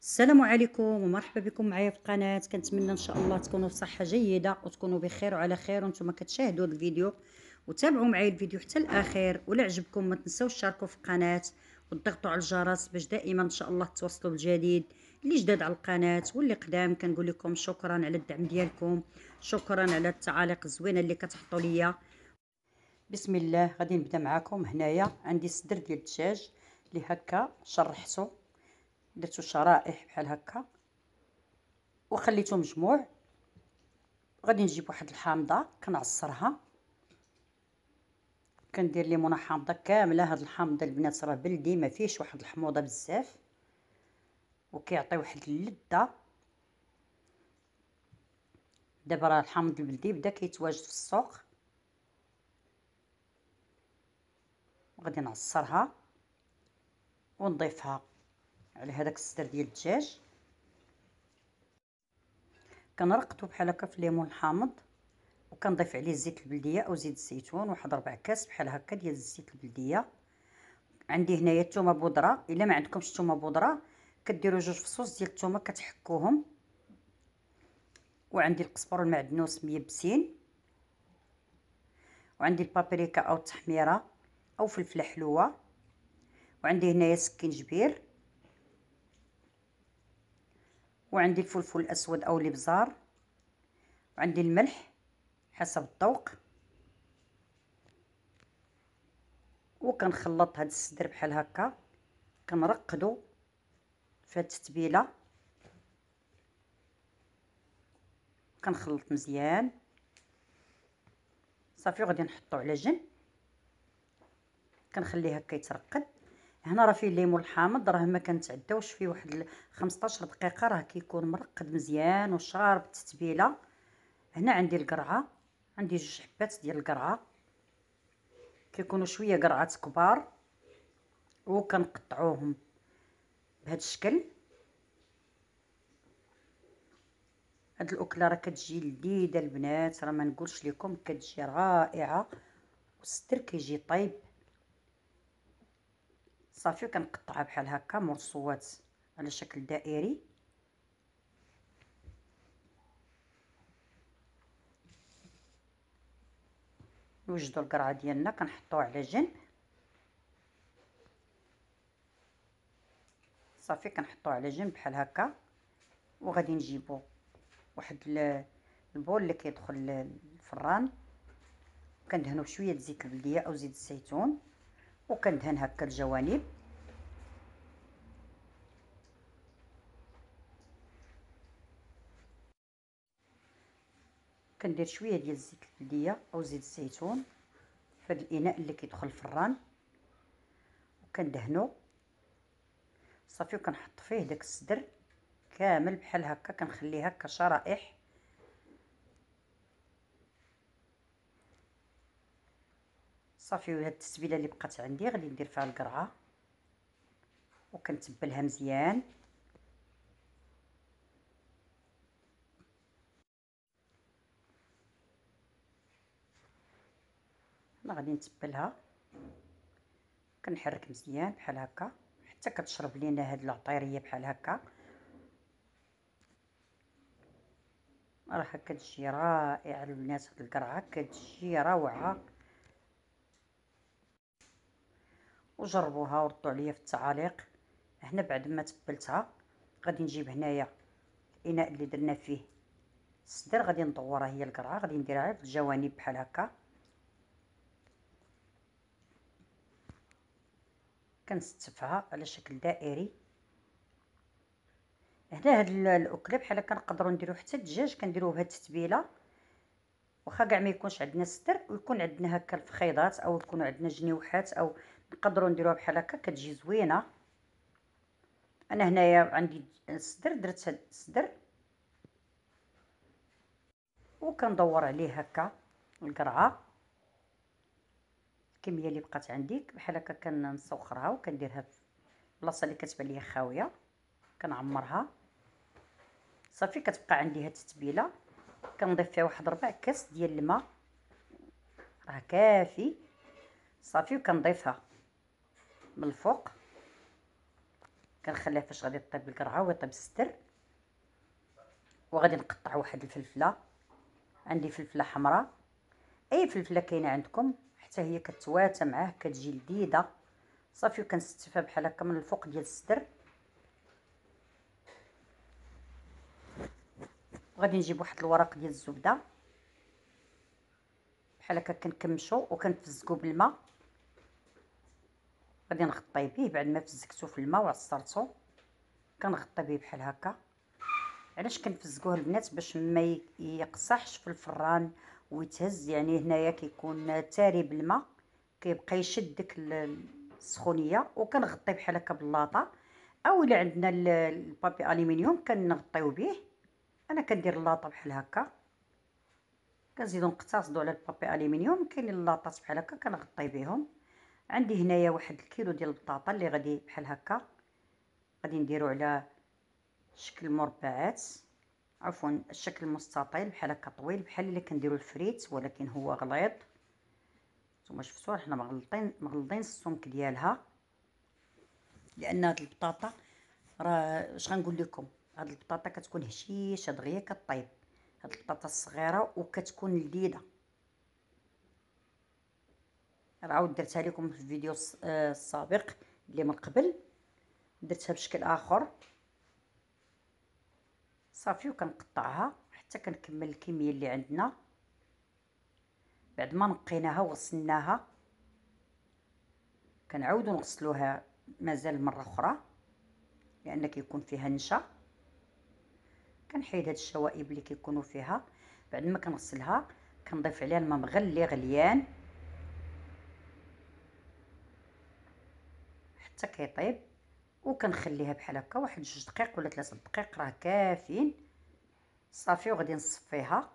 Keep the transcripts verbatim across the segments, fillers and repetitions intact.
السلام عليكم ومرحبا بكم معايا في القناة. كنتمنى ان شاء الله تكونوا في صحة جيدة وتكونوا بخير وعلى خير وانتم كتشاهدوا الفيديو، وتابعوا معايا الفيديو حتى الاخير. ولا عجبكم ما تنساوش تشاركوا في القناة وتضغطوا على الجرس باش دائما ان شاء الله توصلوا بالجديد. اللي جداد على القناة واللي قدام كنقول لكم شكرا على الدعم ديالكم، شكرا على التعاليق الزوينة اللي كتحطوا ليا. بسم الله، غادي نبدا معكم. هنايا عندي صدر ديال الدجاج اللي هكا شرحته، درتو شرائح بحال هكا وخليته مجموع. غادي نجيب واحد الحامضه كنعصرها، كندير ليمونه حامضه كامله. هاد الحامضه البنات راه بلدي ما فيهش واحد الحموضه بزاف وكيعطي واحد اللذه. دابا راه الحامض البلدي بدا كيتواجد في السوق، وغادي نعصرها ونضيفها على هذاك الصدر ديال الدجاج. كنرقدو بحال هكا في الليمون الحامض وكنضيف عليه الزيت البلديه او زيت الزيتون، واحد ربع كاس بحال هكا ديال الزيت البلديه. عندي هنايا الثومه بودره، الا ما عندكمش الثومه بودره كديروا جوج فصوص ديال الثومه كتحكوهم. وعندي القزبر والمعدنوس ميبسين، وعندي البابريكا او التحميره او فلفله حلوه، وعندي هنايا سكينجبير، وعندي الفلفل الاسود او الابزار، وعندي الملح حسب الذوق. وكنخلط هاد الصدر بحال هكا، كنرقدو في هاد التتبيله، كنخلط مزيان صافي. وغادي نحطو على جنب، كنخليه هكا يترقد. هنا راه فيه الليمون الحامض، راه ما كنتعداوش فيه واحد خمسطاش دقيقه، راه كيكون مرقد مزيان وشارب التتبيله. هنا عندي القرعه، عندي جوج حبات ديال القرعه، كيكونوا شويه قرعات كبار وكنقطعوهم بهذا الشكل. هاد الاكله راه كتجي لذيذه البنات، راه ما نقولش لكم كتجي رائعه، والصدر كيجي طيب صافي. كنقطعها بحال هكا مرصوات على شكل دائري. نوجدوا القرعه ديالنا كنحطوها على جنب صافي، كنحطوه على جنب بحال هكا. وغادي نجيبو واحد البول اللي كيدخل الفران، كندهنو بشويه زيت البلديه او زيت الزيتون، وكندهن هكا الجوانب. كندير شويه ديال الزيت البلديه او زيت الزيتون في هذا الاناء اللي كيدخل الفران، وكندهنو صافي. وكنحط فيه داك الصدر كامل بحال هكا، كنخليه هكا شرائح. صافي. وهاد التتبيله اللي بقات عندي غادي ندير فيها القرعه وكنتبلها مزيان. انا غادي نتبلها، كنحرك مزيان بحال هكا حتى كتشرب لينا هاد العطيريه بحال هكا. راه كتجي رائعه البنات، هاد القرعه كتجي روعه. وجربوها وردوا عليا في التعاليق. هنا بعد ما تبلتها غادي نجيب هنايا الاناء اللي درنا فيه الصدر، غادي ندورها هي القرعه، غادي نديرها في الجوانب بحال هكا. كنستفها على شكل دائري. هنا هاد الاكله بحال هكا نقدروا نديروا حتى الدجاج كنديروه بهاد التتبيله، واخا كاع ما يكونش عندنا الصدر ويكون عندنا هكا الفخيضات او يكونوا عندنا جنيوحات، او نقدروا نديروها بحال هكا كتجي زوينه. انا هنايا عندي الصدر، درت هاد الصدر وكندور عليه هكا القرعه. الكميه اللي بقات عندي بحال هكا كنسوخرها وكنديرها في البلاصه اللي كتبان ليا خاويه، كنعمرها صافي. كتبقى عندي هاد التتبيله، كنضيف فيها واحد ربع كاس ديال الماء، راه كافي صافي. وكنضيفها من الفوق كنخليها فاش غادي طيب القرعه ويطيب الستر. وغادي نقطع واحد الفلفله، عندي فلفله حمراء، اي فلفله كاينه عندكم، حتى هي كتواتى معاه كتجي لذيذه. صافي وكنستفها بحال هكا من الفوق ديال الصدر. وغادي نجيب واحد الورق ديال الزبده بحال هكا كنكمشو وكنفزقو بالماء. غادي نغطي به بعد ما فزكتو في الماء وعصرتو، كنغطي به بحال هكا. علاش كنفزقوه البنات؟ باش ما يقصحش في الفران ويتهز، يعني هنايا كيكون تاري بالماء كيبقى يشد ديك السخونيه. وكنغطي بحال هكا باللاطه، او الا عندنا البابي الومنيوم كنغطيو به. انا كندير اللاطه بحال هكا، كنزيدو نقتصدو على البابي الومنيوم. كاينين اللاطات بحال هكا كنغطي بهم. عندي هنايا واحد الكيلو ديال البطاطا اللي غادي بحال هكا غادي نديرو على شكل مربعات، عفوا الشكل مستطيل بحال هكا طويل، بحال اللي كنديرو الفريت ولكن هو غليظ. نتوما شفتوا حنا مغلطين مغلظين السمك ديالها، لان هاد البطاطا راه اش غنقول لكم، هاد البطاطا كتكون هشيشه دغيا كطيب. هاد البطاطا الصغيره وكتكون لذيذه. راه عاود درتها لكم في الفيديو السابق اللي من قبل، درتها بشكل اخر. صافي وكنقطعها حتى كنكمل الكميه اللي عندنا. بعد ما نقيناها وغسلناها كنعاودو نغسلوها مازال مره اخرى، لان كيكون فيها نشا. كنحيد هاد الشوائب اللي كيكونوا فيها. بعد ما كنغسلها كنضيف عليها الماء مغلي غليان حتى كيطيب. وكنخليها بحال هكا واحد جوج دقائق ولا ثلاثة دقائق راه كافيين. صافي وغادي نصفيها.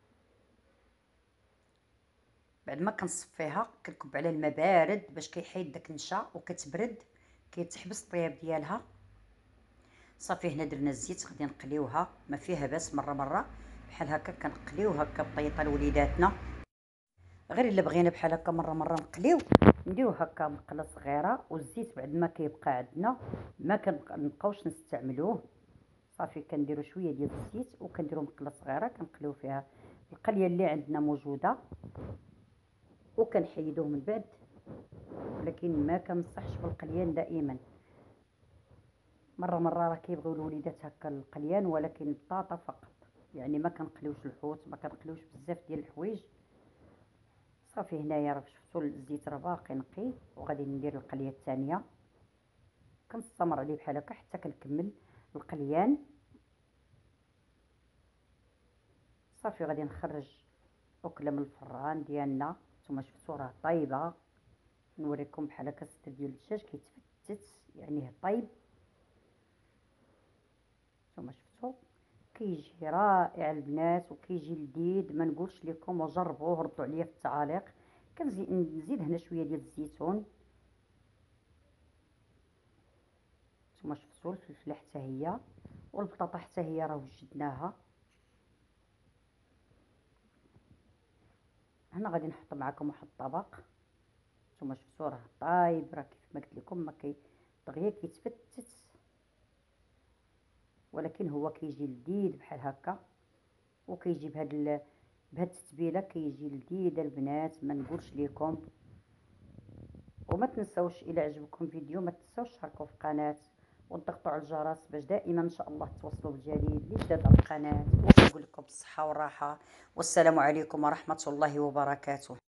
بعد ما كنصفيها كنكب عليها الماء بارد باش كيحيد داك النشا، وكتبرد كيتحبس الطياب ديالها. صافي هنا درنا الزيت غادي نقليوها، ما فيها باس مره مره بحال هكا كنقليو هكا بطيطه لوليداتنا. غير الا بغينا بحال هكا مره مره نقليو نديرو هكا مقله صغيره. والزيت بعد ما كيبقى عندنا ما كنبقاوش نستعملوه. صافي كنديرو شويه ديال الزيت وكنديرو مقله صغيره كنقليو فيها القليه اللي عندنا موجوده، وكنحيدوه من بعد. ولكن ما كنصحش بالقليان دائما، مره مره راه كيبغيو الوليدات هكا القليان، ولكن البطاطا فقط. يعني ما كنقليوش الحوت، ما كنقليوش بزاف ديال الحوايج. صافي هنايا راه شفتوا الزيت راه باقي نقي. وغادي ندير القليه الثانيه كنستمر عليه بحال هكا حتى كنكمل القليان. صافي غادي نخرج اكله من الفران ديالنا. نتوما شفتوا راه طايبه. نوريكم بحال هكا الستر ديال الدجاج كيتفتت، يعني طيب. نتوما شفتوا كيجي رائع البنات وكيجي لذيذ، ما نقولش لكم. وجربوه ردوا عليا في التعاليق. كنزيد نزيد هنا شويه ديال الزيتون. نتوما شفتوا الفلفله حتى هي، والبطاطا حتى هي راه وجدناها. هنا غادي نحط معكم واحد الطبق. نتوما شفتوا راه طايب، راه كيف ما قلت لكم ما كي دغيا كيتفتت، ولكن هو كيجي لذيذ بحال هكا. وكيجي بهاد ال... بهاد التتبيله كيجي لذيذ البنات، ما نقولش لكم. وما تنسوش الى عجبكم فيديو ما تنسوش تشاركوا في القناه وتضغطوا على الجرس باش دائما ان شاء الله توصلوا بالجديد اللي جداد على القناه. ونقول لكم بالصحه والراحه، والسلام عليكم ورحمه الله وبركاته.